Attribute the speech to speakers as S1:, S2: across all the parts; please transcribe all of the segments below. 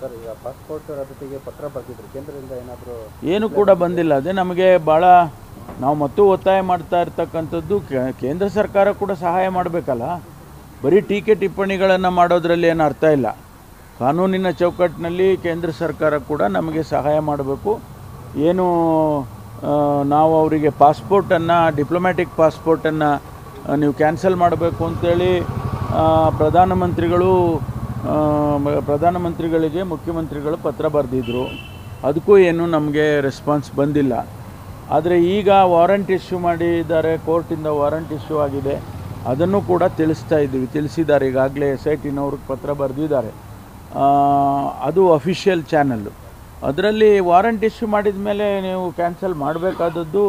S1: Sir ಈಗ passport ರದ್ದತಿಗೆ ಪತ್ರ ಬರೆದಿದ್ರು ಕೇಂದ್ರದಿಂದ ಏನಾದರೂ
S2: ಏನು ಕೂಡ ಬಂದಿಲ್ಲ. ಅದೇ ನಮಗೆ ಭಾಳ ನಾವು ಮತ್ತು ಒತ್ತಾಯ ಮಾಡ್ತಾ ಇರ್ತಕ್ಕಂಥದ್ದು ಕೇಂದ್ರ ಸರ್ಕಾರ ಕೂಡ ಸಹಾಯ ಮಾಡಬೇಕಲ್ಲ. ಬರೀ ಟೀಕೆ ಟಿಪ್ಪಣಿಗಳನ್ನು ಮಾಡೋದ್ರಲ್ಲಿ ಏನು ಅರ್ಥ ಇಲ್ಲ. ಕಾನೂನಿನ ಚೌಕಟ್ಟಿನಲ್ಲಿ ಕೇಂದ್ರ ಸರ್ಕಾರ ಕೂಡ ನಮಗೆ ಸಹಾಯ ಮಾಡಬೇಕು. ಏನು ನಾವು ಅವರಿಗೆ ಪಾಸ್ಪೋರ್ಟನ್ನು ಡಿಪ್ಲೊಮ್ಯಾಟಿಕ್ ಪಾಸ್ಪೋರ್ಟನ್ನು ನೀವು ಕ್ಯಾನ್ಸಲ್ ಮಾಡಬೇಕು ಅಂತೇಳಿ ಪ್ರಧಾನಮಂತ್ರಿಗಳಿಗೆ ಮುಖ್ಯಮಂತ್ರಿಗಳು ಪತ್ರ ಬರೆದಿದ್ರು. ಅದಕ್ಕೂ ಏನು ನಮಗೆ ರೆಸ್ಪಾನ್ಸ್ ಬಂದಿಲ್ಲ. ಆದರೆ ಈಗ ವಾರಂಟ್ ಇಶ್ಯೂ ಮಾಡಿದ್ದಾರೆ, ಕೋರ್ಟಿಂದ ವಾರಂಟ್ ಇಶ್ಯೂ ಆಗಿದೆ. ಅದನ್ನು ಕೂಡ ತಿಳಿಸಿದ್ದಾರೆ. ಈಗಾಗಲೇ SITನವ್ರಿಗೆ ಪತ್ರ ಬರೆದಿದ್ದಾರೆ. ಅದು ಅಫಿಷಿಯಲ್ ಚಾನಲ್ಲು. ಅದರಲ್ಲಿ ವಾರಂಟ್ ಇಶ್ಯೂ ಮಾಡಿದ ಮೇಲೆ ನೀವು ಕ್ಯಾನ್ಸಲ್ ಮಾಡಬೇಕಾದದ್ದು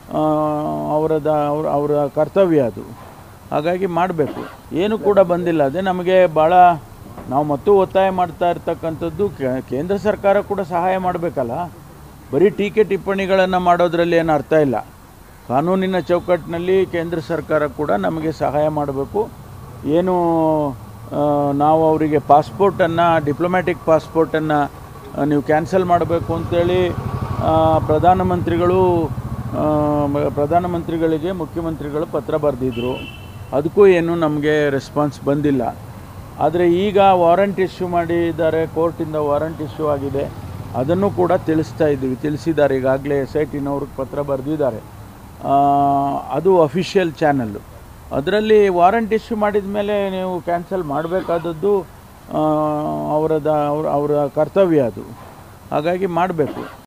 S2: ಅವರ ಕರ್ತವ್ಯ ಅದು. ಹಾಗಾಗಿ ಮಾಡಬೇಕು. ಏನು ಕೂಡ ಬಂದಿಲ್ಲ. ಅದೇ ನಮಗೆ ಭಾಳ ನಾವು ಮತ್ತು ಒತ್ತಾಯ ಮಾಡ್ತಾ ಇರ್ತಕ್ಕಂಥದ್ದು ಕೇಂದ್ರ ಸರ್ಕಾರ ಕೂಡ ಸಹಾಯ ಮಾಡಬೇಕಲ್ಲ. ಬರೀ ಟೀಕೆ ಟಿಪ್ಪಣಿಗಳನ್ನು ಮಾಡೋದ್ರಲ್ಲಿ ಏನು ಅರ್ಥ ಇಲ್ಲ. ಕಾನೂನಿನ ಚೌಕಟ್ಟಿನಲ್ಲಿ ಕೇಂದ್ರ ಸರ್ಕಾರ ಕೂಡ ನಮಗೆ ಸಹಾಯ ಮಾಡಬೇಕು. ಏನು ನಾವು ಅವರಿಗೆ ಪಾಸ್ಪೋರ್ಟನ್ನು ಡಿಪ್ಲೊಮ್ಯಾಟಿಕ್ ಪಾಸ್ಪೋರ್ಟನ್ನು ನೀವು ಕ್ಯಾನ್ಸಲ್ ಮಾಡಬೇಕು ಅಂತೇಳಿ ಪ್ರಧಾನಮಂತ್ರಿಗಳಿಗೆ ಮುಖ್ಯಮಂತ್ರಿಗಳು ಪತ್ರ ಬರೆದಿದ್ರು. ಅದಕ್ಕೂ ಏನು ನಮಗೆ ರೆಸ್ಪಾನ್ಸ್ ಬಂದಿಲ್ಲ. ಆದರೆ ಈಗ ವಾರಂಟ್ ಇಶ್ಯೂ ಮಾಡಿದ್ದಾರೆ, ಕೋರ್ಟಿಂದ ವಾರಂಟ್ ಇಶ್ಯೂ ಆಗಿದೆ. ಅದನ್ನು ಕೂಡ ತಿಳಿಸಿದ್ದಾರೆ. ಈಗಾಗಲೇ SITನವ್ರಿಗೆ ಪತ್ರ ಬರೆದಿದ್ದಾರೆ. ಅದು ಅಫಿಷಿಯಲ್ ಚಾನಲ್ಲು. ಅದರಲ್ಲಿ ವಾರಂಟ್ ಇಶ್ಯೂ ಮಾಡಿದ ಮೇಲೆ ನೀವು ಕ್ಯಾನ್ಸಲ್ ಮಾಡಬೇಕಾದದ್ದು ಅವರ ಕರ್ತವ್ಯ ಅದು. ಹಾಗಾಗಿ ಮಾಡಬೇಕು.